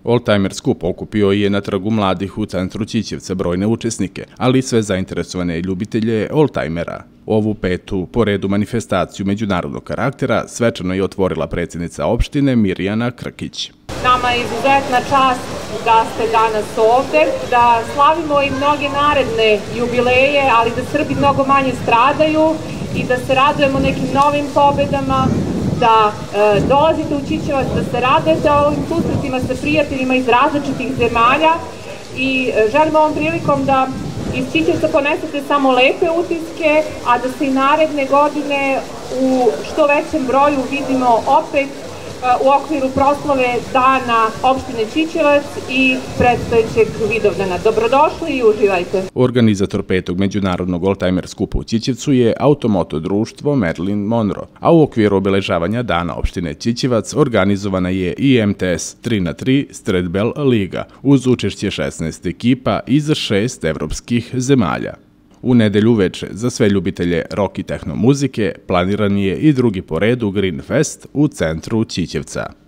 Oldtimer skup okupio je na trgu mladih u centru Ćićevca brojne učesnike, ali i sve zainteresovane ljubitelje oldtimera. Ovu petu po redu manifestaciju međunarodnog karaktera svečano je otvorila predsjednica opštine Mirjana Krkić. Nama je izuzetna čast da ste danas ovde, da slavimo i mnoge naredne jubileje, ali da Srbi mnogo manje stradaju i da se radujemo nekim novim pobedama, da dolazite u Ćićevac, da se radujete ovim susretima sa prijateljima iz različitih zemalja i želim ovom prilikom da iz Ćićevca ponesete samo lepe utiske, a da se i naredne godine u što većem broju vidimo opet u okviru proslave Dana opštine Ćićevac i predstojećeg Vidovdana. Dobrodošli i uživajte. Organizator petog međunarodnog oldtimer skupa u Ćićevcu je automoto društvo Marilyn Monroe, a u okviru obeležavanja Dana opštine Ćićevac organizovana je i MTS 3x3 Stradbell liga uz učešće 16 ekipa iz 6 evropskih zemalja. U nedelju uveče za sve ljubitelje rock i tehno muzike planiran je i drugi po redu Green Fest u centru Ćićevca.